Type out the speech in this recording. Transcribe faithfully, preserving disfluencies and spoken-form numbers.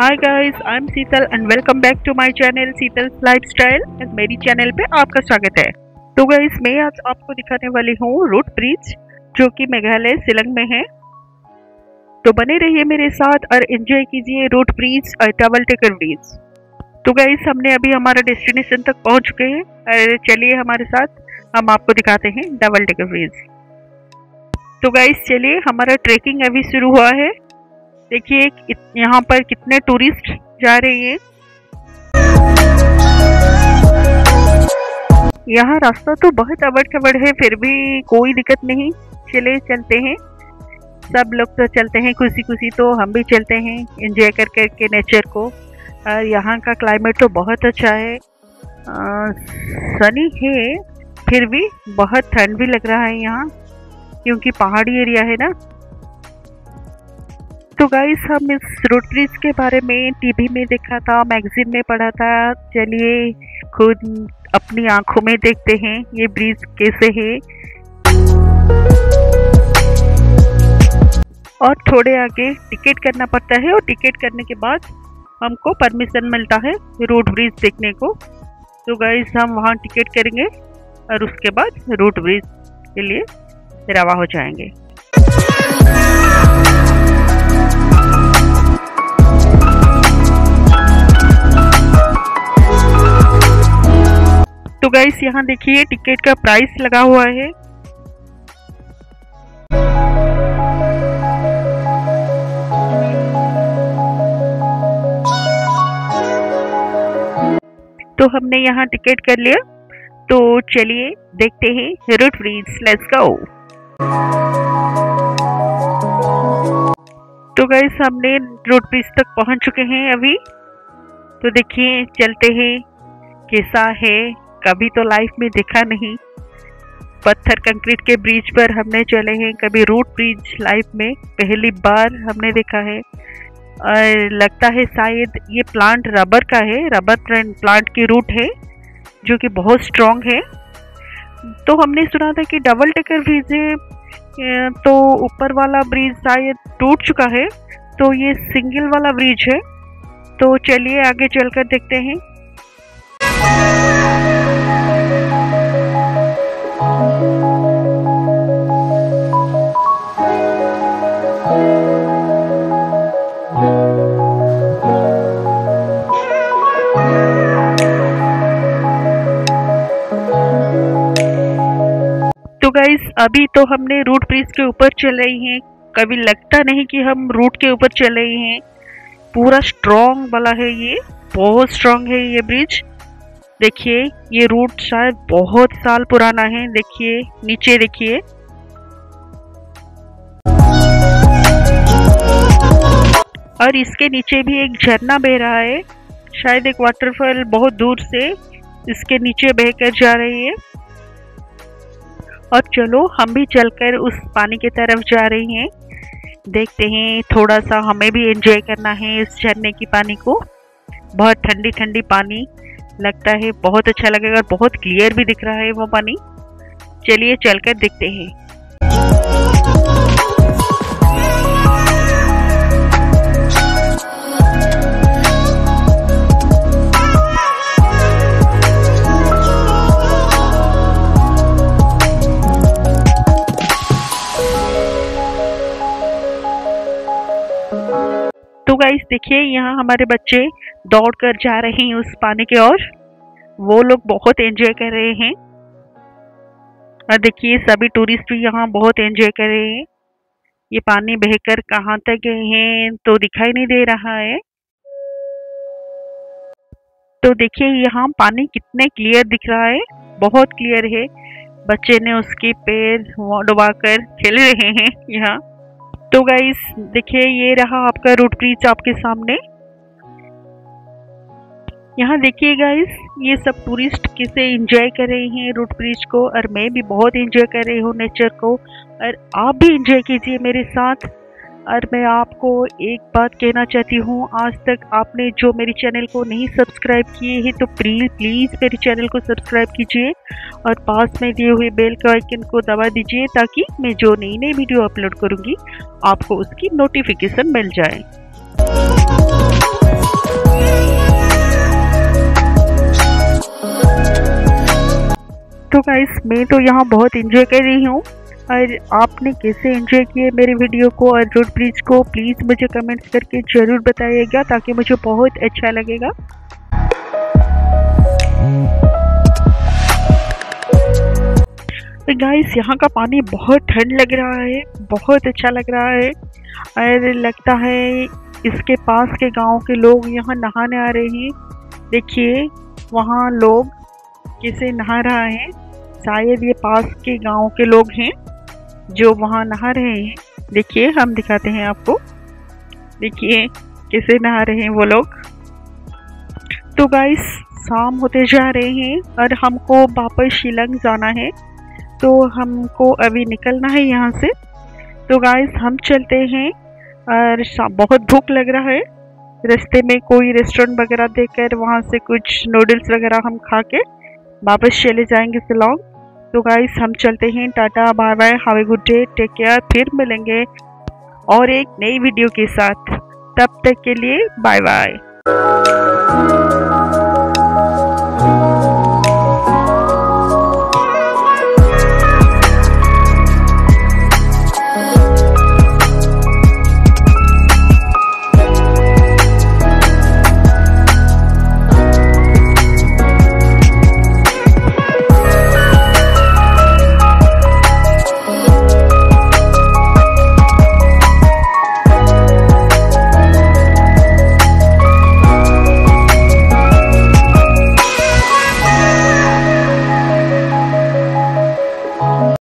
Hi guys, I am Sheetal and welcome back to my channel Sheetal lifestyle. And मेरी channel पे आपका स्वागत है। तो गाइस, मैं आज आपको दिखाने वाली हूँ रूट ब्रिज, जो कि मेघालय शिलांग में है। तो बने रहिए मेरे साथ और एंजॉय कीजिए रूट ब्रिज और डबल डेकर ब्रिज। तो गाइस, हमने अभी हमारा डेस्टिनेशन तक पहुँच चुके हैं और चलिए हमारे साथ, हम आपको दिखाते हैं डबल डेकर ब्रिज। तो गाइस चलिए, हमारा ट्रेकिंग अभी शुरू हुआ है। देखिए यहाँ पर कितने टूरिस्ट जा रहे हैं। यहाँ रास्ता तो बहुत अबड़ खबड़ है, फिर भी कोई दिक्कत नहीं, चले चलते हैं। सब लोग तो चलते हैं खुशी खुशी, तो हम भी चलते हैं एंजॉय कर कर के नेचर को। और यहाँ का क्लाइमेट तो बहुत अच्छा है, सनी है, फिर भी बहुत ठंड भी लग रहा है यहाँ, क्योंकि पहाड़ी एरिया है ना। तो गाइस, हम इस रूट ब्रिज के बारे में टीवी में देखा था, मैगजीन में पढ़ा था। चलिए खुद अपनी आंखों में देखते हैं ये ब्रिज कैसे है। और थोड़े आगे टिकट करना पड़ता है, और टिकट करने के बाद हमको परमिशन मिलता है रूट ब्रिज देखने को। तो गाइस, हम वहाँ टिकट करेंगे और उसके बाद रूट ब्रिज के लिए रवा हो जाएंगे। तो गाइस, यहाँ देखिए टिकट का प्राइस लगा हुआ है। तो हमने यहाँ टिकट कर लिया, तो चलिए देखते हैं रूट ब्रिज, लेट्स गो। तो गाइस, हमने रूट ब्रिज तक पहुँच चुके हैं अभी। तो देखिए चलते हैं कैसा है, कभी तो लाइफ में देखा नहीं। पत्थर कंक्रीट के ब्रिज पर हमने चले हैं, कभी रूट ब्रिज लाइफ में पहली बार हमने देखा है। और लगता है शायद ये प्लांट रबर का है, रबर प्लांट की रूट है जो कि बहुत स्ट्रॉन्ग है। तो हमने सुना था कि डबल डेकर ब्रिज है, तो ऊपर वाला ब्रिज शायद टूट चुका है, तो ये सिंगल वाला ब्रिज है। तो चलिए आगे चलकर देखते हैं। तो गाइस, अभी तो हमने रूट ब्रिज के ऊपर चल रही हैं, कभी लगता नहीं कि हम रूट के ऊपर चल रही हैं। पूरा स्ट्रॉन्ग वाला है, ये बहुत स्ट्रॉन्ग है ये ब्रिज। देखिए ये रूट शायद बहुत साल पुराना है। देखिए नीचे देखिए, और इसके नीचे भी एक झरना बह रहा है, शायद एक वाटरफॉल बहुत दूर से इसके नीचे बहकर जा रही है। और चलो हम भी चलकर उस पानी की तरफ जा रही हैं, देखते हैं। थोड़ा सा हमें भी एंजॉय करना है इस झरने की पानी को। बहुत ठंडी ठंडी पानी लगता है, बहुत अच्छा लगेगा, बहुत क्लियर भी दिख रहा है वो पानी। चलिए चलकर देखते हैं। तो गाइस देखिए, यहाँ हमारे बच्चे दौड़ कर जा रहे हैं उस पानी की ओर। वो लोग बहुत एंजॉय कर रहे हैं, और देखिए सभी टूरिस्ट भी यहाँ बहुत एंजॉय कर रहे हैं। ये पानी बहकर कहाँ तक गए हैं तो दिखाई नहीं दे रहा है। तो देखिए यहाँ पानी कितने क्लियर दिख रहा है, बहुत क्लियर है। बच्चे ने उसके पैर डुबाकर खेल रहे हैं यहाँ। तो गाइस देखिए, ये रहा आपका रूट ब्रिज आपके सामने। यहाँ देखिए गाइस, ये सब टूरिस्ट कैसे एंजॉय कर रहे हैं रूट ब्रिज को, और मैं भी बहुत एंजॉय कर रही हूँ नेचर को, और आप भी एंजॉय कीजिए मेरे साथ। और मैं आपको एक बात कहना चाहती हूँ, आज तक आपने जो मेरे चैनल को नहीं सब्सक्राइब किए हैं तो प्लीज़ प्लीज़ मेरे चैनल को सब्सक्राइब कीजिए, और पास में दिए हुए बेल के आइकन को दबा दीजिए, ताकि मैं जो नई नई वीडियो अपलोड करूँगी आपको उसकी नोटिफिकेशन मिल जाए। तो गाइस मैं तो यहाँ बहुत एंजॉय कर रही हूँ, और आपने कैसे एंजॉय किए मेरे वीडियो को और रोड ब्रिज को प्लीज़ मुझे कमेंट्स करके ज़रूर बताइएगा, ताकि मुझे बहुत अच्छा लगेगा। तो गाइस यहाँ का पानी बहुत ठंड लग रहा है, बहुत अच्छा लग रहा है, और लगता है इसके पास के गांव के लोग यहाँ नहाने आ रहे हैं। देखिए वहाँ लोग कैसे नहा रहा है, शायद ये पास के गांव के लोग हैं जो वहाँ नहा रहे हैं। देखिए हम दिखाते हैं आपको, देखिए कैसे नहा रहे हैं वो लोग। तो गाइस शाम होते जा रहे हैं और हमको वापस शिलंग जाना है, तो हमको अभी निकलना है यहाँ से। तो गाइस हम चलते हैं, और बहुत भूख लग रहा है। रास्ते में कोई रेस्टोरेंट वगैरह देखकर वहाँ से कुछ नूडल्स वगैरह हम खा के वापस चले जाएंगे शिलोंग। तो गाइस हम चलते हैं, tata bye bye, have a good day, take care. फिर मिलेंगे और एक नई वीडियो के साथ, तब तक के लिए बाय बाय।